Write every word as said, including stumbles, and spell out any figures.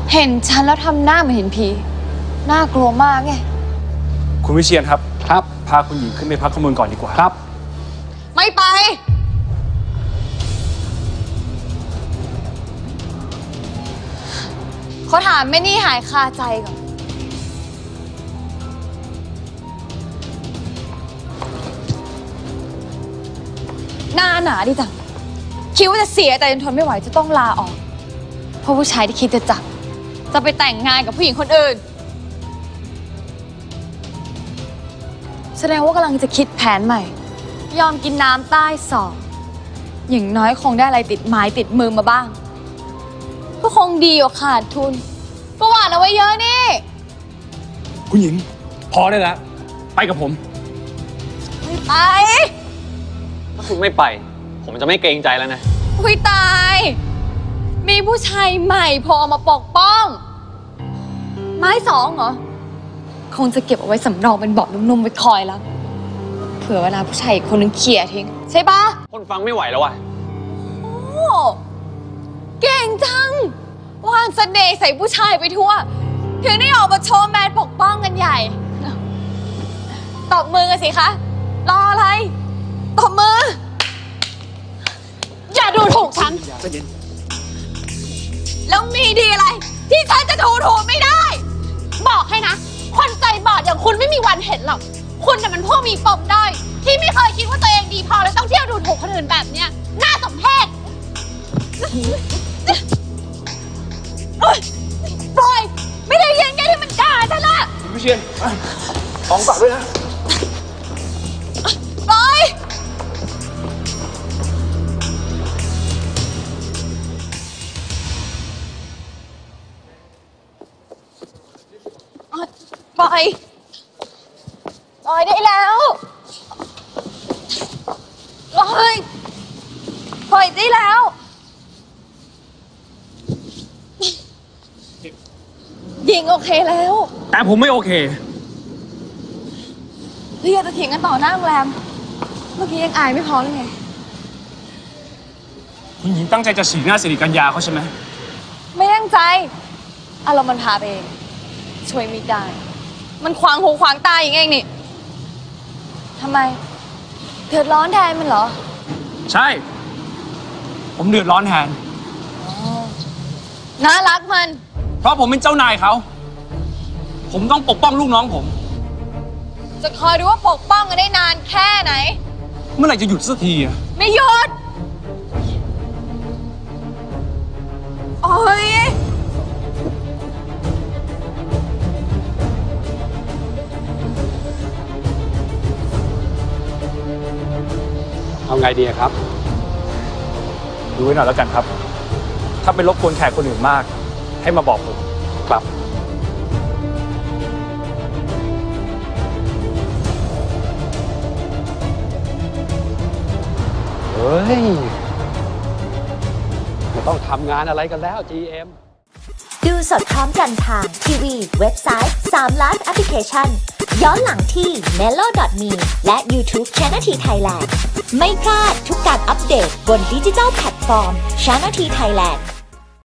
เห็นฉันแล้วทำหน้าเหมือนเห็นผีน่ากลัวมากไงคุณวิเชียรครับครับพาคุณหญิงขึ้นไปพักข้างบนก่อนดีกว่าครับไม่ไปเขาถามแม่นี่หายคาใจก่อนหน้าหนาดิจังคิดว่าจะเสียแต่จนทนไม่ไหวจะต้องลาออกเพราะผู้ชายที่คิดจะจับจะไปแต่งงานกับผู้หญิงคนอื่นแสดงว่ากำลังจะคิดแผนใหม่ยอมกินน้ำใต้ศอกอย่างน้อยคงได้อะไรติดไม้ติดมือมาบ้างก็คงดีกว่าขาดทุนก็หวานเอาไว้เยอะนี่คุณหญิงพอได้แล้วไปกับผมไม่ไปถ้าคุณไม่ไปผมจะไม่เกรงใจแล้วนะอุ้ยตายมีผู้ชายใหม่พอมาปกป้องไม้สองเหรอคงจะเก็บเอาไว้สำรองเป็นเบาะนุ่มๆไว้คอยแล้วเผื่อเวลาผู้ชายอีกคนนึงเขี่ยทิ้งใช่ปะคนฟังไม่ไหวแล้วว่ะโอ้เก่งจังวางเสน่ห์ใส่ผู้ชายไปทั่วถึงได้ออกมาโชว์แมนปกป้องกันใหญ่ตบมือกันสิคะรออะไรตบมืออย่าดูถูกฉันแล้วมีดีอะไรที่ฉันจะดูถูกไม่ได้บอกให้นะคนใจบอดอย่างคุณไม่มีวันเห็นหรอกคุณน่ะมันพวกมีปมด้อยที่ไม่เคยคิดว่าตัวเองดีพอเลยต้องเที่ยวดูถูกคนอื่นแบบเนี้ยน่าสมเพชปล่อยไม่ได้เรียนแกที่มันด่าฉันละคุณวิเชียรของฝากด้วยนะปล่อยปล่อยปล่อยได้แล้วปล่อยปล่อยได้แล้วยิงโอเคแล้วแต่ผมไม่โอเคเรียกจะเถียงกันต่อหน้าโรงแรมเมื่อกี้ยังอายไม่พอเลยไงคุณหญิงตั้งใจจะฉีกหน้าสิริกัญญาเขาใช่ไหมไม่ตั้งใจอารมณ์มันพาไปเองช่วยไม่ได้มันขวางหูขวางตาอย่างเองนี่ทำไมเดือดร้อนแทนมันเหรอใช่ผมเดือดร้อนแทนน่ารักมันเพราะผมเป็นเจ้านายเขาผมต้องปกป้องลูกน้องผมจะคอยดูว่าปกป้องกันได้นานแค่ไหนเมื่อไหร่จะหยุดสักทีอะไม่หยุดโอ้ยเอาไงดีครับดูไว้หน่อยแล้วกันครับถ้าเป็นรบกวนแขกคนอื่นมากให้มาบอกผมครับเฮ้ยไม่ต้องทำงานอะไรกันแล้ว จี เอ็มดูสดพร้อมกันทางทีวีเว็บไซต์สามล้านแอปพลิเคชันย้อนหลังที่ เมโล ดอท มี และ YouTube Channel T Thailand ไม่พลาดทุกการอัปเดตบนดิจิทัลแพลตฟอร์ม Channel T Thailand